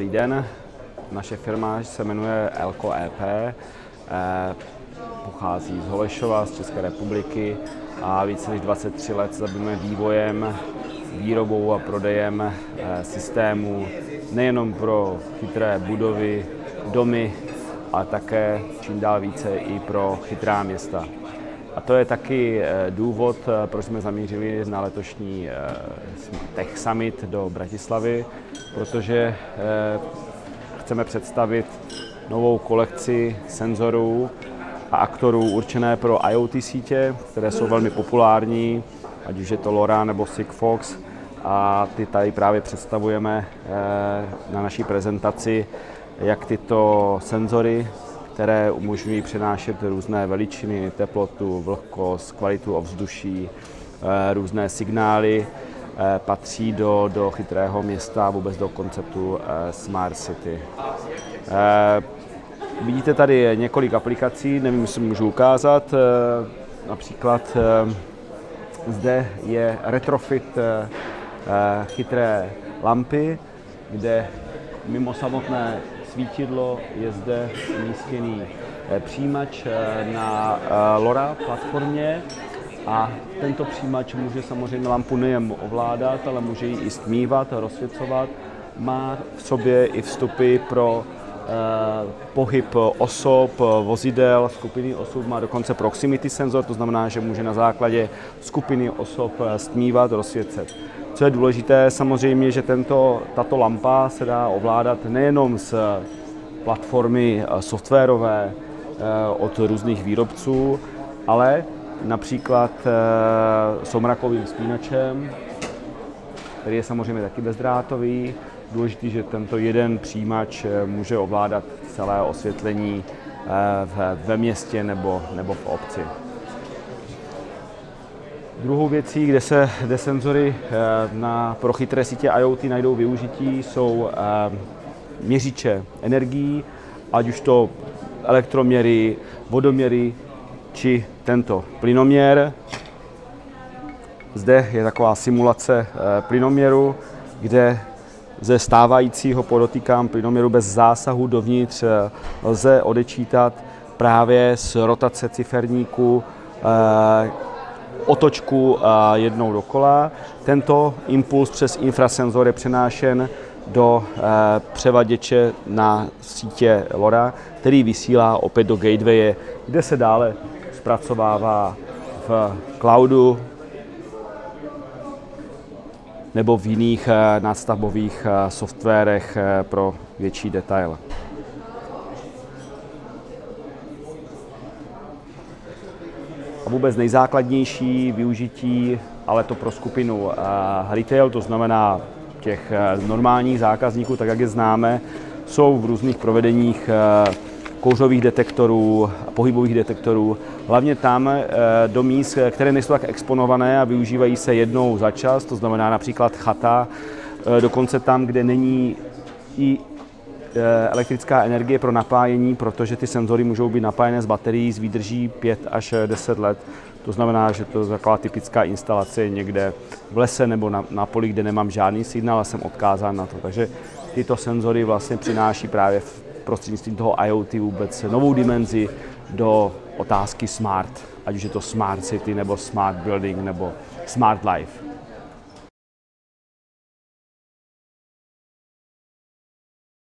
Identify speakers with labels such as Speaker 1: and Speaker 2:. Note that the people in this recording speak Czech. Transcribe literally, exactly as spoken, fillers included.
Speaker 1: Dobrý den, naše firma se jmenuje Elko E P, pochází z Holešova, z České republiky a více než dvacet tři let se zabýváme vývojem, výrobou a prodejem systémů nejenom pro chytré budovy, domy, ale také čím dál více i pro chytrá města. A to je taky důvod, proč jsme zamířili na letošní Tech Summit do Bratislavy, protože chceme představit novou kolekci senzorů a aktorů určené pro IoT sítě, které jsou velmi populární, ať už je to LoRa nebo Sigfox. A ty tady právě představujeme na naší prezentaci, jak tyto senzory, které umožňují přenášet různé veličiny, teplotu, vlhkost, kvalitu ovzduší, různé signály, patří do, do chytrého města a vůbec do konceptu Smart City. Vidíte tady několik aplikací, nevím, jestli můžu ukázat. Například zde je retrofit chytré lampy, kde mimo samotné svítidlo je zde umístěný přijímač na LoRa platformě a tento přijímač může samozřejmě lampu nejen ovládat, ale může ji i stmívat, rozsvěcovat. Má v sobě i vstupy pro pohyb osob, vozidel, skupiny osob, má dokonce proximity senzor, to znamená, že může na základě skupiny osob stmívat, rozsvěcet. Co je důležité, samozřejmě, že tento, tato lampa se dá ovládat nejenom z platformy softwarové od různých výrobců, ale například soumrakovým spínačem, který je samozřejmě taky bezdrátový. Důležitý, že tento jeden přijímač může ovládat celé osvětlení ve městě nebo, nebo v obci. Druhou věcí, kde se kde senzory na, pro chytré sítě IoT najdou využití, jsou měřiče energií, ať už to elektroměry, vodoměry či tento plynoměr. Zde je taková simulace plynoměru, kde ze stávajícího, podotýkám, plynoměru bez zásahu dovnitř lze odečítat právě z rotace ciferníku otočku jednou dokola. Tento impuls přes infrasenzor je přenášen do převaděče na sítě LoRa, který vysílá opět do gatewaye, kde se dále zpracovává v cloudu nebo v jiných nadstavbových softwarech pro větší detail. A vůbec nejzákladnější využití, ale to pro skupinu retail, to znamená těch normálních zákazníků, tak jak je známe, jsou v různých provedeních kouřových detektorů, pohybových detektorů, hlavně tam do míst, které nejsou tak exponované a využívají se jednou za čas, to znamená například chata, dokonce tam, kde není i elektrická energie pro napájení, protože ty senzory můžou být napájené z baterií s výdrží pět až deset let. To znamená, že to je taková typická instalace někde v lese nebo na, na poli, kde nemám žádný signál a jsem odkázán na to. Takže tyto senzory vlastně přináší právě v prostřednictvím toho IoT vůbec novou dimenzi do otázky smart, ať už je to smart city nebo smart building nebo smart life.